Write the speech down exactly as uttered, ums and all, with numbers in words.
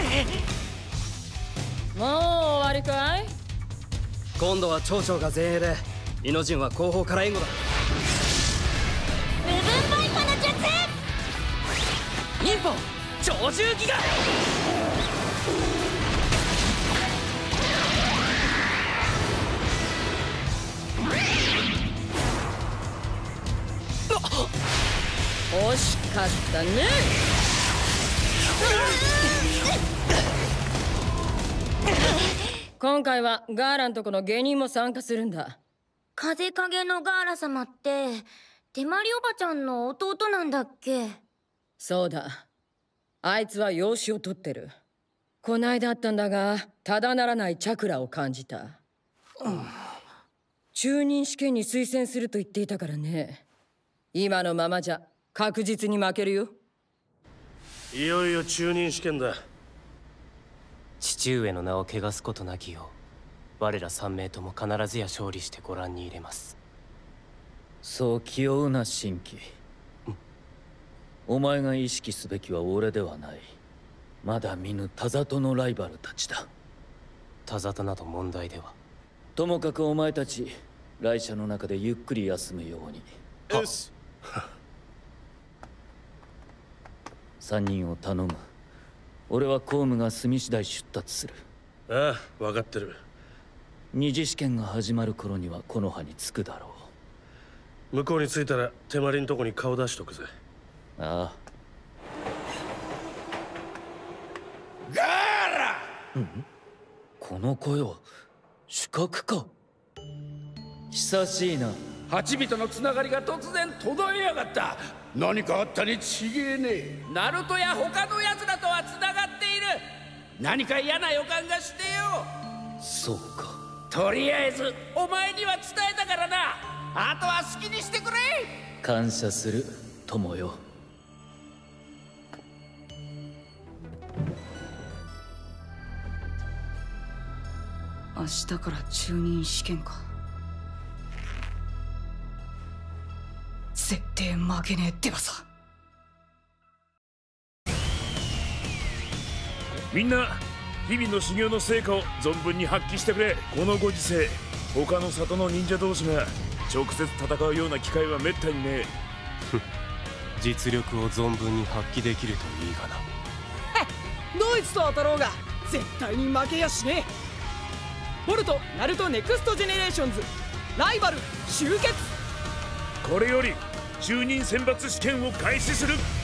もう終わりかい？ 今度は町長が前衛で、イノジンは後方から援護だ。 部分バイパの術。 忍法超重ギガ。 惜しかったね。今回はガーラんとこの芸人も参加するんだ。 風影のガーラ様って手まりおばちゃんの弟なんだっけ？ そうだ。あいつは養子を取ってる。こないだあったんだが、ただならないチャクラを感じた。うん、中忍試験に推薦すると言っていたからね。今のままじゃ確実に負けるよ。 いよいよ中忍試験だ。 父上の名を汚すことなきよう、我ら三名とも必ずや勝利してご覧に入れます。 そう気負うな神器。お前が意識すべきは俺ではない。まだ見ぬ田里のライバルたちだ。 田里など問題では。 ともかくお前たち来社の中でゆっくり休むように。 よし。 三人を頼む。俺は公務が済み次第出立する。 ああ、分かってる。 二次試験が始まる頃にはこの葉に着くだろう。向こうに着いたら手まりんとこに顔出しとくぜ。 ああ。 ガーラ！ ん？この声は主角か。久しいな。 八人のつながりが突然途絶えやがった。何かあったにちげえねえ。 ナルトや他の奴らとはつながっている。何か嫌な予感がしてよ。 そうか。 とりあえずお前には伝えたからな。あとは好きにしてくれ。 感謝する友よ。 明日から中忍試験か。絶対負けねえってばさ。 みんな日々の修行の成果を存分に発揮してくれ。このご時世、他の里の忍者同士が直接戦うような機会はめったにねえ。 実力を存分に発揮できるといいがな。 ドイツと当たろうが絶対に負けやしねえ。ボルト・ナルト・ネクスト・ジェネレーションズライバル集結。 これより中忍選抜試験を開始する。